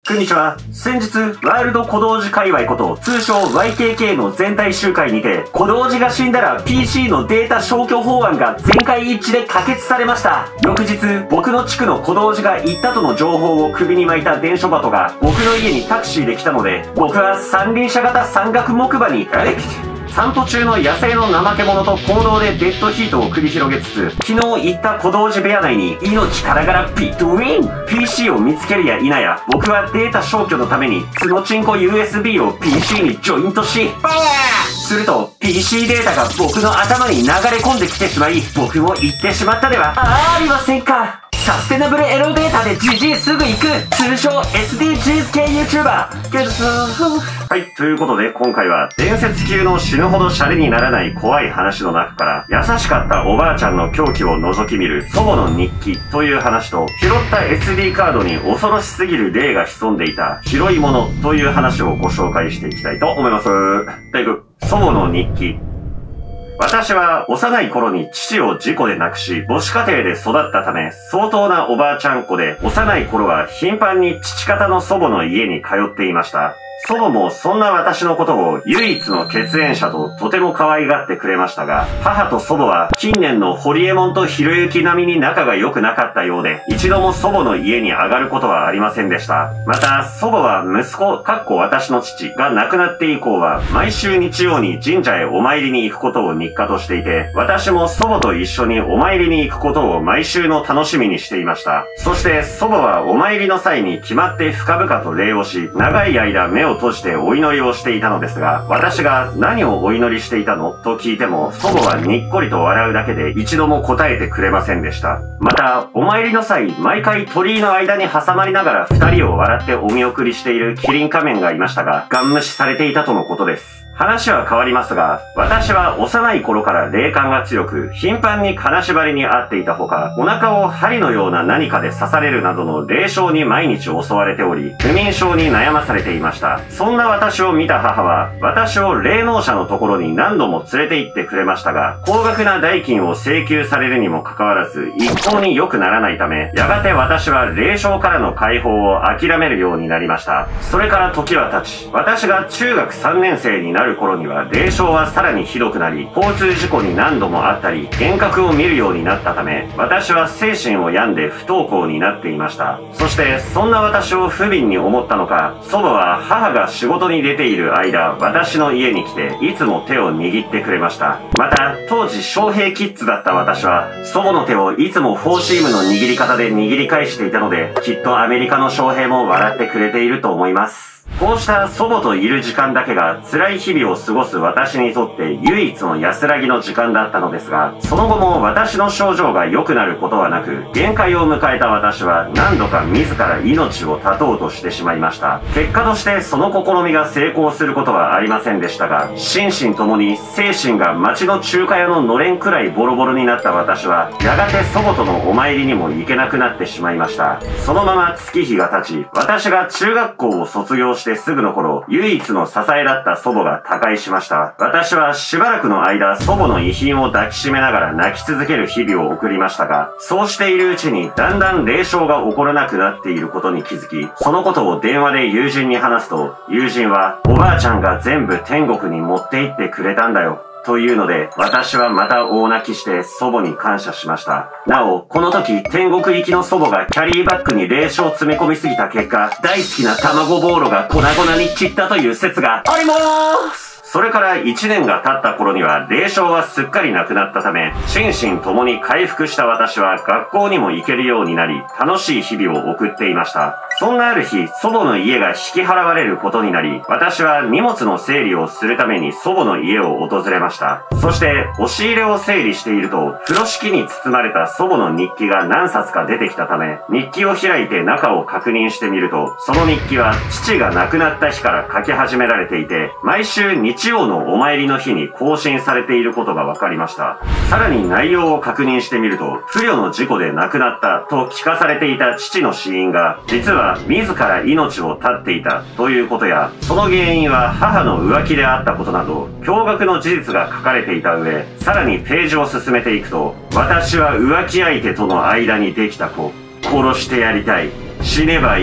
こんにちは。先日、ワールド小道寺界隈こと、通称 YKK の全体集会にて、小道寺が死んだら PC のデータ消去法案が全会一致で可決されました。翌日、僕の地区の小道寺が行ったとの情報を首に巻いた伝書鳩が、僕の家にタクシーで来たので、僕は三輪車型山岳木馬に、散歩中の野生の怠け者と行動でデッドヒートを繰り広げつつ、昨日行った小道寺部屋内に命からがらピットウィン PC を見つけるや否や、僕はデータ消去のために角チンコ USB を PC にジョイントし、すると PC データが僕の頭に流れ込んできてしまい、僕も行ってしまったではありませんか。サステナブルエレベーターでジジイすぐ行く通称 SDGs 系 YouTuber はい、ということで今回は伝説級の死ぬほどシャレにならない怖い話の中から優しかったおばあちゃんの狂気を覗き見る祖母の日記という話と拾った SD カードに恐ろしすぎる霊が潜んでいた拾い物という話をご紹介していきたいと思います。でいく、祖母の日記。私は幼い頃に父を事故で亡くし、母子家庭で育ったため、相当なおばあちゃん子で、幼い頃は頻繁に父方の祖母の家に通っていました。祖母もそんな私のことを唯一の血縁者ととても可愛がってくれましたが、母と祖母は近年のホリエモンとひろゆき並みに仲が良くなかったようで、一度も祖母の家に上がることはありませんでした。また、祖母は息子、私の父が亡くなって以降は、毎週日曜に神社へお参りに行くことを日課としていて、私も祖母と一緒にお参りに行くことを毎週の楽しみにしていました。そして祖母はお参りの際に決まって深々と礼をし、長い間目を閉じてお祈りをしていたのですが、私が何をお祈りしていたのと聞いても、祖母はにっこりと笑うだけで一度も答えてくれませんでした。また、お参りの際、毎回鳥居の間に挟まりながら二人を笑ってお見送りしているキリン仮面がいましたが、ガン無視されていたとのことです。話は変わりますが、私は幼い頃から霊感が強く、頻繁に金縛りに遭っていたほか、お腹を針のような何かで刺されるなどの霊障に毎日襲われており、不眠症に悩まされていました。そんな私を見た母は、私を霊能者のところに何度も連れて行ってくれましたが、高額な代金を請求されるにもかかわらず、一向に良くならないため、やがて私は霊障からの解放を諦めるようになりました。それから時は経ち、私が中学3年生になる頃には霊障はさらにひどくなり、交通事故に何度もあったり、幻覚を見るようになったため、私は精神を病んで不登校になっていました。そしてそんな私を不憫に思ったのか、祖母は母が仕事に出ている間、私の家に来ていつも手を握ってくれました。また当時翔平キッズだった私は、祖母の手をいつもフォーシームの握り方で握り返していたので、きっとアメリカの翔平も笑ってくれていると思います。こうした祖母といる時間だけが辛い日々を過ごす私にとって唯一の安らぎの時間だったのですが、その後も私の症状が良くなることはなく、限界を迎えた私は何度か自ら命を絶とうとしてしまいました。結果としてその試みが成功することはありませんでしたが、心身ともに精神が町の中華屋ののれんくらいボロボロになった私は、やがて祖母とのお参りにも行けなくなってしまいました。そのまま月日が経ち、私が中学校を卒業してすぐの頃、唯一の支えだった祖母が他界しました。私はしばらくの間、祖母の遺品を抱きしめながら泣き続ける日々を送りましたが、そうしているうちにだんだん霊障が起こらなくなっていることに気づき、そのことを電話で友人に話すと、友人は、おばあちゃんが全部天国に持って行ってくれたんだよ。というので、私はまた大泣きして祖母に感謝しました。なお、この時、天国行きの祖母がキャリーバッグに霊障を詰め込みすぎた結果、大好きな卵ボーロが粉々に散ったという説がありまーす。それから1年が経った頃には霊障はすっかりなくなったため、心身ともに回復した私は学校にも行けるようになり、楽しい日々を送っていました。そんなある日、祖母の家が引き払われることになり、私は荷物の整理をするために祖母の家を訪れました。そして、押し入れを整理していると、風呂敷に包まれた祖母の日記が何冊か出てきたため、日記を開いて中を確認してみると、その日記は父が亡くなった日から書き始められていて、毎週日曜のお参りの日に更新されていることが分かりました。さらに内容を確認してみると、不慮の事故で亡くなったと聞かされていた父の死因が、実は自ら命を絶っていたということや、その原因は母の浮気であったことなど、驚愕の事実が書かれていた上、さらにページを進めていくと、私は浮気相手との間にできた子、殺してやりたい、死ねばいい、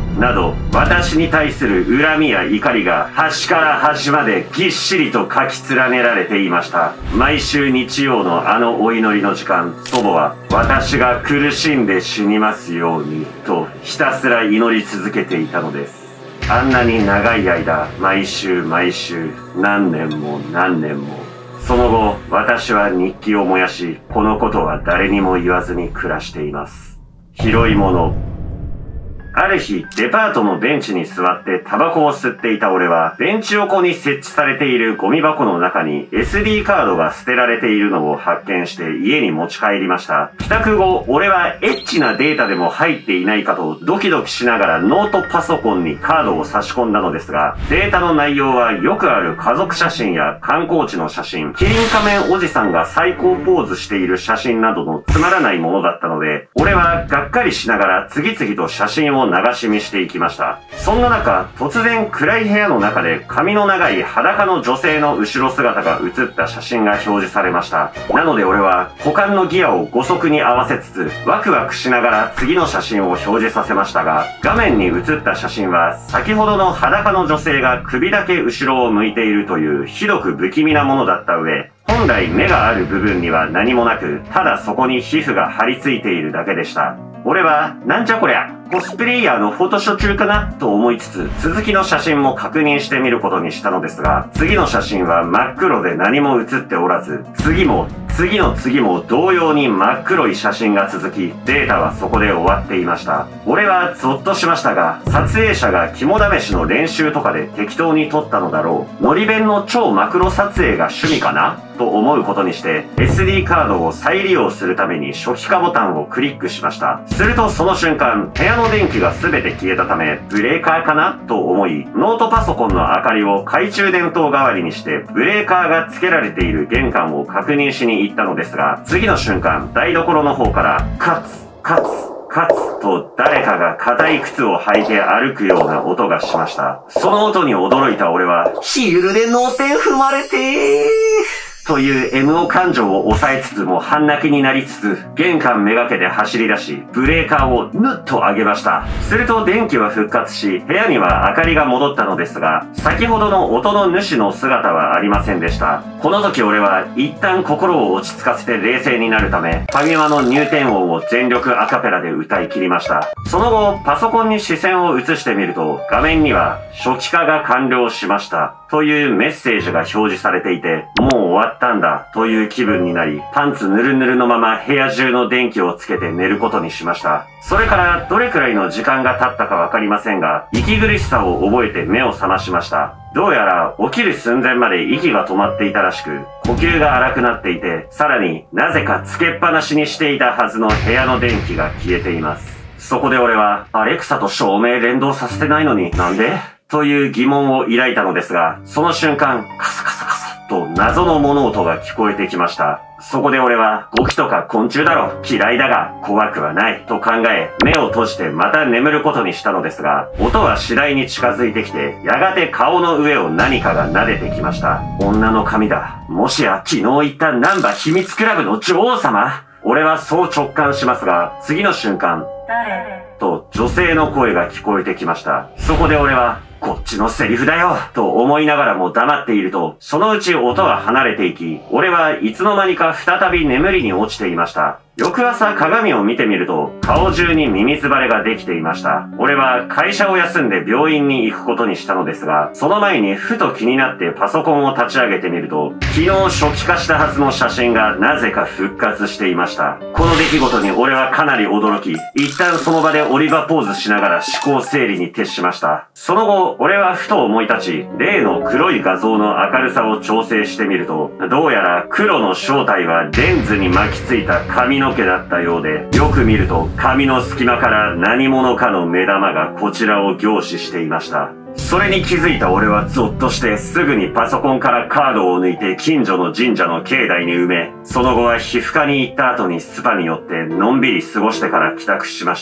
など、私に対する恨みや怒りが端から端までぎっしりと書き連ねられていました。毎週日曜のあのお祈りの時間、祖母は私が苦しんで死にますようにとひたすら祈り続けていたのです。あんなに長い間、毎週毎週、何年も何年も。その後、私は日記を燃やし、このことは誰にも言わずに暮らしています。拾い物。ある日、デパートのベンチに座ってタバコを吸っていた俺は、ベンチ横に設置されているゴミ箱の中に SD カードが捨てられているのを発見して家に持ち帰りました。帰宅後、俺はエッチなデータでも入っていないかとドキドキしながらノートパソコンにカードを差し込んだのですが、データの内容はよくある家族写真や観光地の写真、キリン仮面おじさんが最高ポーズしている写真などのつまらないものだったので、俺はがっかりしながら次々と写真を流し見していきました。そんな中、突然暗い部屋の中で髪の長い裸の女性の後ろ姿が写った写真が表示されました。なので俺は股間のギアを5速に合わせつつ、ワクワクしながら次の写真を表示させましたが、画面に写った写真は先ほどの裸の女性が首だけ後ろを向いているというひどく不気味なものだった上、本来目がある部分には何もなく、ただそこに皮膚が張り付いているだけでした。俺は、なんじゃこりゃ、コスプレイヤーのフォトショー中かなと思いつつ、続きの写真も確認してみることにしたのですが、次の写真は真っ黒で何も写っておらず、次も同様に真っ黒い写真が続き、データはそこで終わっていました。俺はゾッとしましたが、撮影者が肝試しの練習とかで適当に撮ったのだろう。のり弁の超マクロ撮影が趣味かなと思うことにして、SD カードを再利用するために初期化ボタンをクリックしました。するとその瞬間、部屋の電気が全て消えたため、ブレーカーかなと思い、ノートパソコンの明かりを懐中電灯代わりにして、ブレーカーが付けられている玄関を確認しに行ったのですが、次の瞬間、台所の方から、カツと誰かが硬い靴を履いて歩くような音がしました。その音に驚いた俺は、ヒールで脳天踏まれてという MO 感情を抑えつつも半泣きになりつつ、玄関めがけて走り出し、ブレーカーをぬっと上げました。すると電気は復活し、部屋には明かりが戻ったのですが、先ほどの音の主の姿はありませんでした。この時俺は一旦心を落ち着かせて冷静になるため、ファミマの入店音を全力アカペラで歌い切りました。その後、パソコンに視線を移してみると、画面には初期化が完了しましたというメッセージが表示されていて、もう終わったんだという気分になり、パンツぬるぬるのまま部屋中の電気をつけて寝ることにしました。それからどれくらいの時間が経ったかわかりませんが、息苦しさを覚えて目を覚ましました。どうやら起きる寸前まで息が止まっていたらしく、呼吸が荒くなっていて、さらになぜかつけっぱなしにしていたはずの部屋の電気が消えています。そこで俺は、アレクサと照明連動させてないのになんでという疑問を抱いたのですが、その瞬間、カサカサカサと謎の物音が聞こえてきました。そこで俺は、ゴキとか昆虫だろ、嫌いだが怖くはないと考え、目を閉じてまた眠ることにしたのですが、音は次第に近づいてきて、やがて顔の上を何かが撫でてきました。女の髪だ。もしや昨日言ったナンバ秘密クラブの女王様？俺はそう直感しますが、次の瞬間、誰？と女性の声が聞こえてきました。そこで俺は、こっちのセリフだよと思いながらも黙っていると、そのうち音は離れていき、俺はいつの間にか再び眠りに落ちていました。翌朝鏡を見てみると、顔中にミミズバレができていました。俺は会社を休んで病院に行くことにしたのですが、その前にふと気になってパソコンを立ち上げてみると、昨日初期化したはずの写真がなぜか復活していました。この出来事に俺はかなり驚き、一旦その場でオリバポーズしながら思考整理に徹しました。その後、俺はふと思い立ち、例の黒い画像の明るさを調整してみると、どうやら黒の正体はレンズに巻きついた髪の毛だったようで、よく見ると髪の隙間から何者かの目玉がこちらを凝視していました。それに気づいた俺はゾッとしてすぐにパソコンからカードを抜いて近所の神社の境内に埋め、その後は皮膚科に行った後にスパに寄ってのんびり過ごしてから帰宅しました。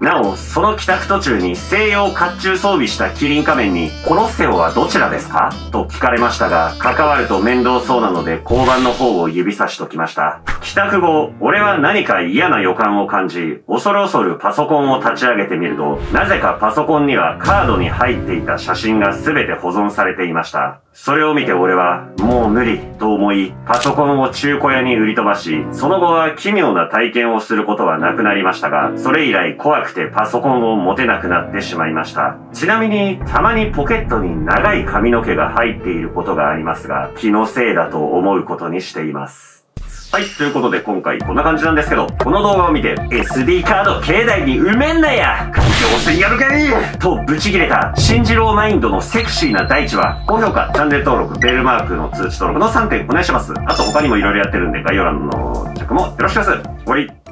なお、その帰宅途中に西洋甲冑装備したキリン仮面に、コロッセオはどちらですかと聞かれましたが、関わると面倒そうなので交番の方を指差しときました。帰宅後、俺は何か嫌な予感を感じ、恐る恐るパソコンを立ち上げてみると、なぜかパソコンにはカードに入っていた写真が全て保存されていました。それを見て俺は、もう無理と思い、パソコンを中古屋に売り飛ばし、その後は奇妙な体験をすることはなくなりましたが、それ以来怖くてパソコンを持てなくなってしまいました。ちなみに、たまにポケットに長い髪の毛が入っていることがありますが、気のせいだと思うことにしています。はい、ということで今回こんな感じなんですけど、この動画を見て SD カード境内に埋めんなや環境汚染やるかいとブチ切れた新次郎マインドのセクシーな大地は、高評価、チャンネル登録、ベルマークの通知登録の3点お願いします。あと他にも色々やってるんで概要欄のチェックもよろしくです。終わり。